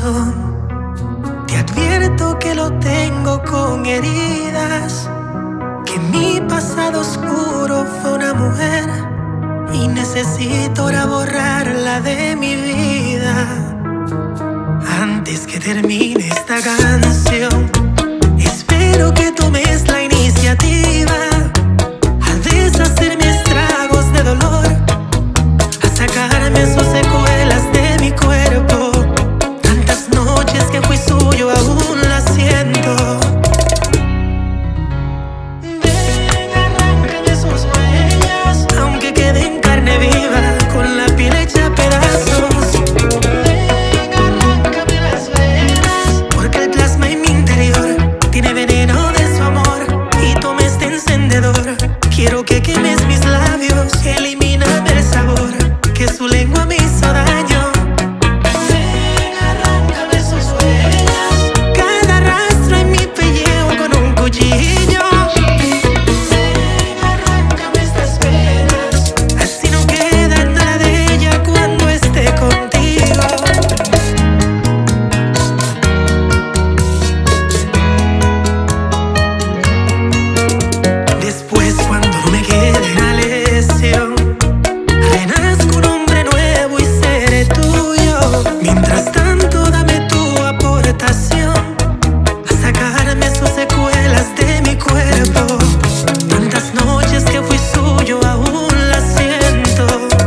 corazón. Te advierto que lo tengo con heridas, que mi pasado oscuro fue una mujer y necesito ahora borrarla de mi vida. Antes que termine esta canción, espero que tomes la iniciativa a deshacerme estragos de dolor, a sacarme sus secuelas de mi cuerpo. Tantas noches que fui suyo aún las siento. Ven, arráncame sus huellas, aunque quede en carne viva, con la piel hecha a pedazos. Ven, arráncame las venas, porque el plasma en mi interior tiene veneno de su amor. Y toma este encendedor, quiero que quemes mis labios, elimíname el sabor que su lengua me hizo daño. Ven, arráncame sus huellas, cada rastro en mi pellejo con un cuchillo. Ven, arráncame estas penas, así no queda nada de ella cuando esté contigo. Después, cuando no me quede una lesión, renazco un hombre nuevo y seré tuyo. Mientras tanto, dame tu aportación a sacarme sus secuelas de mi cuerpo. Tantas noches que fui suyo aún las siento.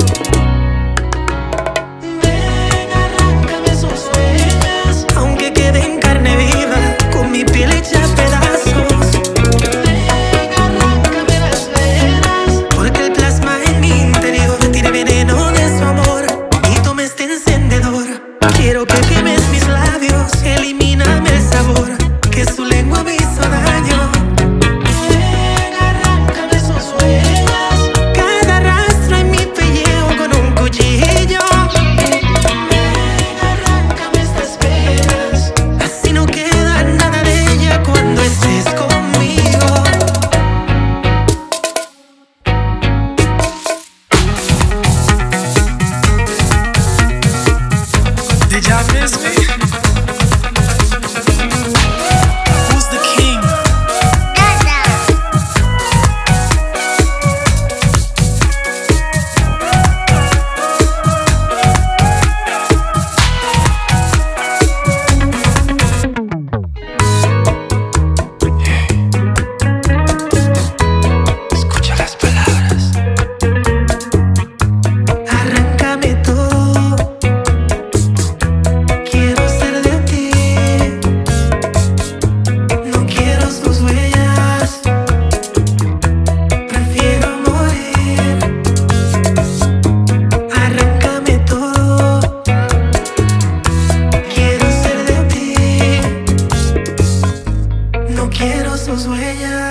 Ven, arráncame sus huellas, aunque quede en carne viva, con mi piel hecha a pedazos. Ven, arráncame las venas, porque el plasma en mi interior tiene veneno de su amor. Y toma este encendedor, quiero que quemes mis labios, elimíname el sabor que su lengua me hizo daño. Ven, arráncame sus huellas, cada rastro en mi pellejo con un cuchillo. Ven, arráncame estas penas, así no queda nada de ella cuando estés conmigo. Did y'all miss me? Who's the king? Escucha las palabras. Arráncame todo, quiero ser de ti. No quiero sus huellas, prefiero morir. Arráncame todo, quiero ser de ti. No quiero sus huellas.